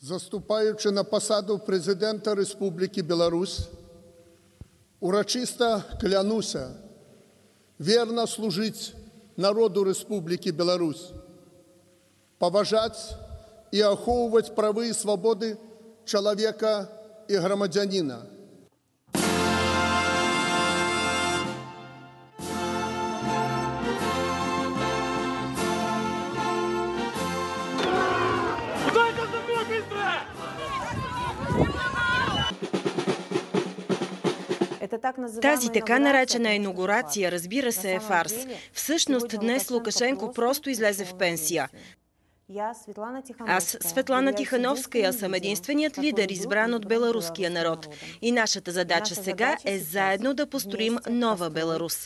Заступаючи на посаду президента Республіки Білорусь, урочисто клянуся вірно служити народу Республіки Білорусь, поважати і оховувати права і свободи чоловіка і громадянина. Тази така наречена инаугурация, разбира се, е фарс. Всъщност днес Лукашенко просто излезе в пенсия. Аз, Светлана Тихановская, съм единственият лидер, избран от беларуския народ. И нашата задача сега е заедно да построим нова Беларус.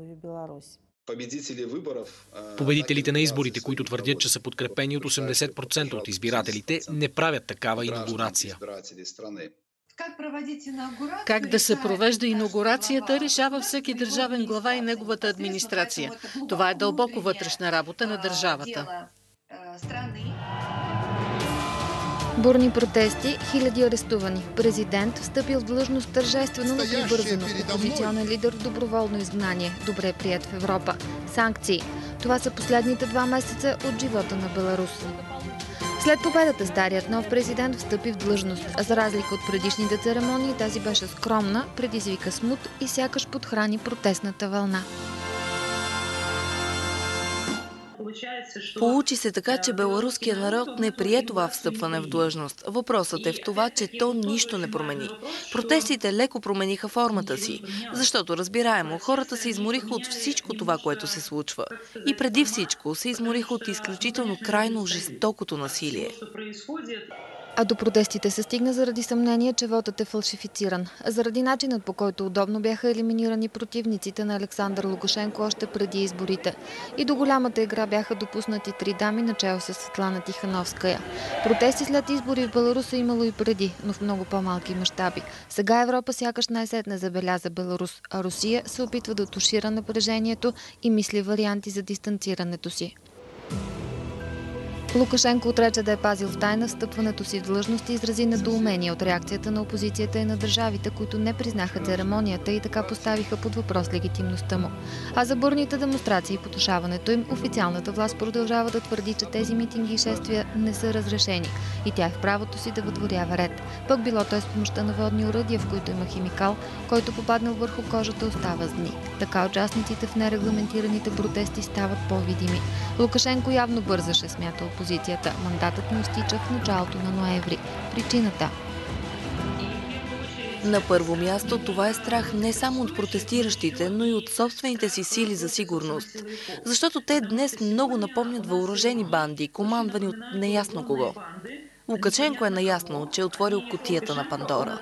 Победителите на изборите, които твърдят, че са подкрепени от 80% от избирателите, не правят такава инаугурация. Как да се провежда инаугурацията, решава всеки държавен глава и неговата администрация. Това е дълбоко вътрешна работа на държавата. Бурни протести, хиляди арестувани. Президент встъпил в длъжност тържествено, но прибързано. Опозиционен лидер в доброволно изгнание. Добре приет в Европа. Санкции. Това са последните 2 месеца от живота на Беларус. След победата старият нов президент встъпи в длъжност. За разлика от предишните церемонии, тази беше скромна, предизвика смут и сякаш подхрани протестната вълна. Получи се така, че беларуският народ не прие това встъпване в длъжност. Въпросът е в това, че то нищо не промени. Протестите леко промениха формата си, защото разбираемо хората се измориха от всичко това, което се случва. И преди всичко се измориха от изключително крайно жестокото насилие. А до протестите се стигна заради съмнение, че вотът е фалшифициран. Заради начинът, по който удобно бяха елиминирани противниците на Александър Лукашенко още преди изборите. И до голямата игра бяха допуснати 3 дами, начело с Светлана Тихановская. Протести след избори в Беларус е имало и преди, но в много по-малки мащаби. Сега Европа сякаш най-сетне забеляза Беларус, а Русия се опитва да тушира напрежението и мисли варианти за дистанцирането си. Лукашенко отрече да е пазил в тайна встъпването си в длъжност и изрази недоумение от реакцията на опозицията и на държавите, които не признаха церемонията и така поставиха под въпрос легитимността му. А за бурните демонстрации и потушаването им, официалната власт продължава да твърди, че тези митинги и шествия не са разрешени и тя е в правото си да въдворява ред. Пък било той с помощта на водни оръдия, в които има химикал, който попаднал върху кожата, остава с дни. Така участниците в нерегламентираните протести стават по-видими. Лукашенко явно бързаше, смята опозицията. Мандатът му изтича в началото на ноември. Причината? На първо място това е страх не само от протестиращите, но и от собствените си сили за сигурност. Защото те днес много напомнят въоръжени банди, командвани от неясно кого. Лукашенко е наясно, че е отворил кутията на Пандора.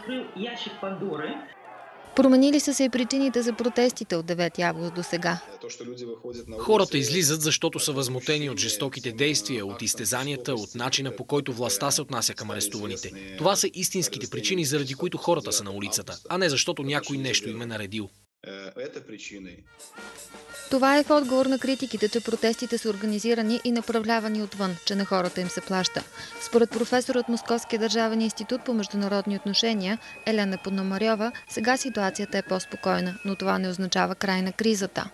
Променили са се и причините за протестите от 9 август до сега. Хората излизат, защото са възмутени от жестоките действия, от изтезанията, от начина, по който властта се отнася към арестуваните. Това са истинските причини, заради които хората са на улицата, а не защото някой нещо им е наредил. Това е в отговор на критиките, че протестите са организирани и направлявани отвън, че на хората им се плаща. Според професор от Московския държавен институт по международни отношения Елена Пономарьова, сега ситуацията е по-спокойна, но това не означава край на кризата.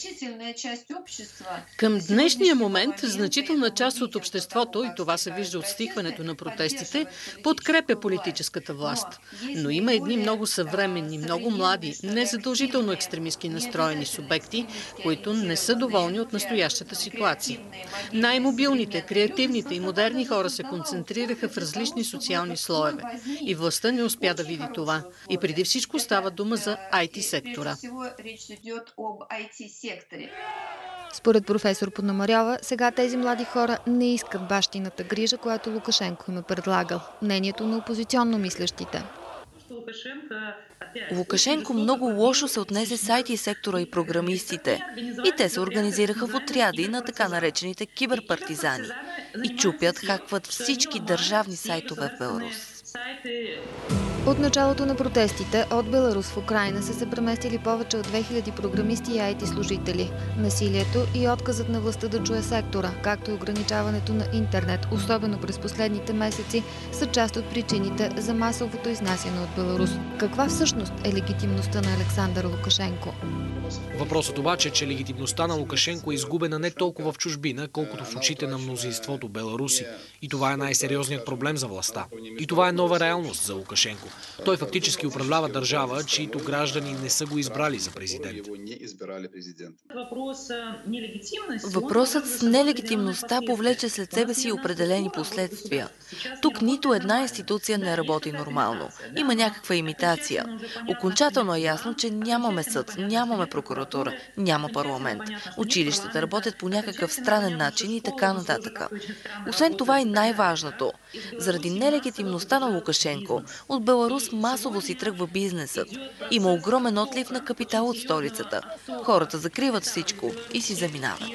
Към днешния момент значителна част от обществото, и това се вижда от стихването на протестите, подкрепя политическата власт. Но има едни много съвременни, много млади, незадължително екстремистки настроени субекти, които не са доволни от настоящата ситуация. Най-мобилните, креативните и модерни хора се концентрираха в различни социални слоеве. И властта не успя да види това. И преди всичко става дума за IT сектора. Според професор Пономарьова, сега тези млади хора не искат бащината грижа, която Лукашенко им е предлагал. Мнението на опозиционно мислещите. Лукашенко много лошо се отнесе с IT сектора и програмистите. И те се организираха в отряди на така наречените киберпартизани. И чупят, хакват всички държавни сайтове в Беларус. От началото на протестите от Беларус в Украйна са се преместили повече от 2000 програмисти и IT служители. Насилието и отказът на властта да чуе сектора, както и ограничаването на интернет, особено през последните месеци, са част от причините за масовото изнасяне от Беларус. Каква всъщност е легитимността на Александър Лукашенко? Въпросът обаче е, че легитимността на Лукашенко е изгубена не толкова в чужбина, колкото в очите на мнозинството беларуси. И това е най-сериозният проблем за властта. И това е нова реалност за Лукашенко. Той фактически управлява държава, чието граждани не са го избрали за президент. Въпросът с нелегитимността повлече след себе си определени последствия. Тук нито една институция не работи нормално. Има някаква имитация. Окончателно е ясно, че нямаме съд, нямаме прокуратура, няма парламент. Училищата работят по някакъв странен начин и така нататък. Освен това и най-важното. Заради нелегитимността на Лукашенко, от Беларус масово си тръгва бизнесът. Има огромен отлив на капитал от столицата. Хората закриват всичко и си заминават.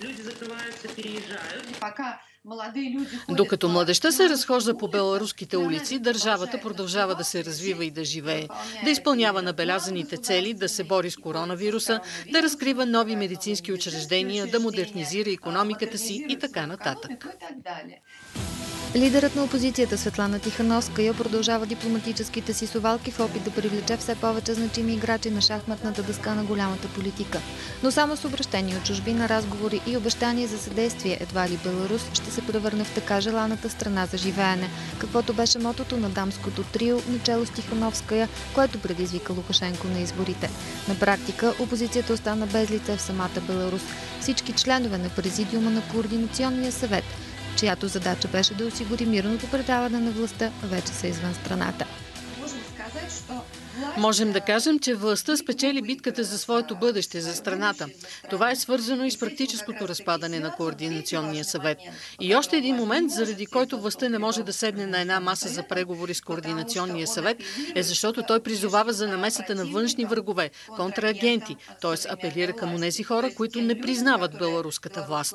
Докато младежта се разхожда по беларуските улици, държавата продължава да се развива и да живее, да изпълнява набелязаните цели, да се бори с коронавируса, да разкрива нови медицински учреждения, да модернизира икономиката си и така нататък. Лидерът на опозицията Светлана Тихановская продължава дипломатическите си совалки в опит да привлече все повече значими играчи на шахматната дъска на голямата политика. Но само с обращения от чужбина, разговори и обещания за съдействие едва ли Беларус ще се превърне в така желаната страна за живеене, каквото беше мотото на дамското трио начело с Тихановская, което предизвика Лукашенко на изборите. На практика опозицията остана без лице в самата Беларус. Всички членове на президиума на Координационния съвет, чиято задача беше да осигури мирното предаване на властта, вече са извън страната. Можем да кажем, че властта спечели битката за своето бъдеще, за страната. Това е свързано и с практическото разпадане на Координационния съвет. И още един момент, заради който властта не може да седне на една маса за преговори с Координационния съвет, е защото той призовава за намесата на външни врагове, контраагенти, т.е. апелира към онези хора, които не признават беларуската власт.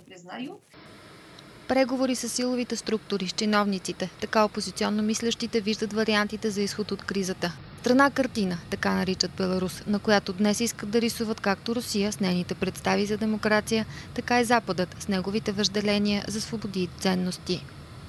Преговори с силовите структури, с чиновниците, така опозиционно мислещите виждат вариантите за изход от кризата. Страна картина, така наричат Беларус, на която днес искат да рисуват както Русия с нейните представи за демокрация, така и Западът с неговите въжделения за свободи и ценности.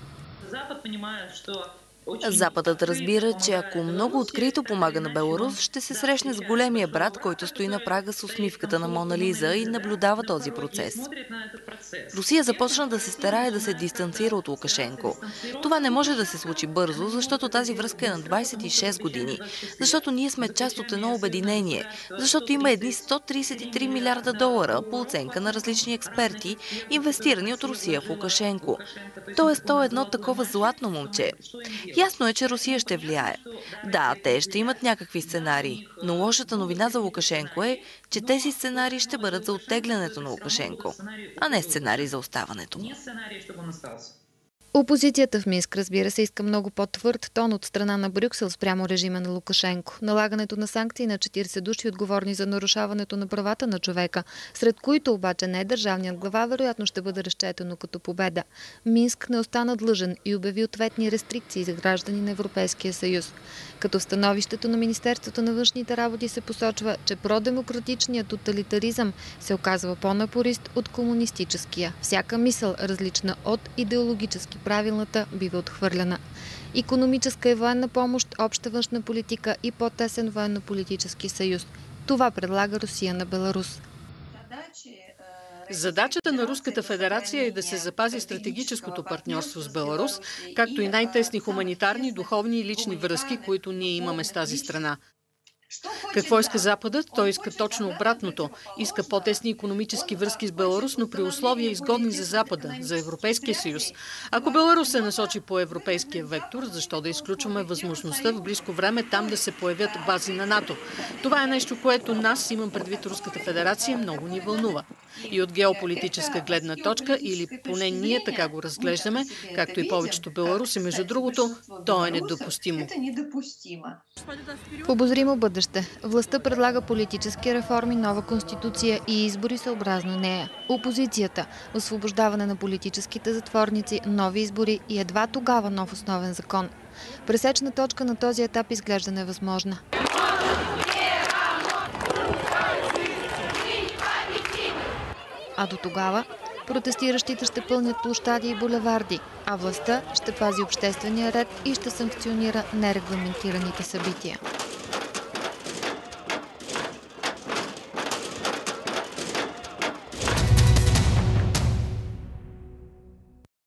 Западът разбира, че ако много открито помага на Беларус, ще се срещне с големия брат, който стои на прага с усмивката на Мона Лиза и наблюдава този процес. Русия започна да се старае да се дистанцира от Лукашенко. Това не може да се случи бързо, защото тази връзка е на 26 години, защото ние сме част от едно обединение, защото има едни 133 милиарда долара по оценка на различни експерти, инвестирани от Русия в Лукашенко. Тоест, то е едно такова златно момче. Ясно е, че Русия ще влияе. Да, те ще имат някакви сценарии, но лошата новина за Лукашенко е, че тези сценарии ще бъдат за оттеглянето на Лукашенко, а не сценарии за оставането му. Опозицията в Минск, разбира се, иска много по-твърд тон от страна на Брюксел спрямо режима на Лукашенко. Налагането на санкции на 40 души, отговорни за нарушаването на правата на човека, сред които обаче не е държавният глава, вероятно ще бъде разчетено като победа. Минск не остана длъжен и обяви ответни рестрикции за граждани на Европейския съюз. Като в становището на Министерството на външните работи се посочва, че продемократичният тоталитаризъм се оказва по-напорист от комунистическия. Всяка мисъл, различна от идеологически правилната, бива отхвърляна. Икономическа и военна помощ, обща външна политика и по-тесен военно-политически съюз. Това предлага Русия на Беларус. Задачата на Руската федерация е да се запази стратегическото партньорство с Беларус, както и най-тесни хуманитарни, духовни и лични връзки, които ние имаме с тази страна. Какво иска Западът? Той иска точно обратното. Иска по-тесни икономически връзки с Беларус, но при условия изгодни за Запада, за Европейския съюз. Ако Беларус се насочи по европейския вектор, защо да изключваме възможността в близко време там да се появят бази на НАТО? Това е нещо, което нас, имам предвид Руската федерация, много ни вълнува. И от геополитическа гледна точка, или поне ние така го разглеждаме, както и повечето беларуси, между другото, то е недопустимо. В обозримо бъдеще властта предлага политически реформи, нова конституция и избори съобразно нея. Опозицията – освобождаване на политическите затворници, нови избори и едва тогава нов основен закон. Пресечна точка на този етап изглежда невъзможна. А до тогава протестиращите ще пълнят площади и булеварди, а властта ще пази обществения ред и ще санкционира нерегламентираните събития.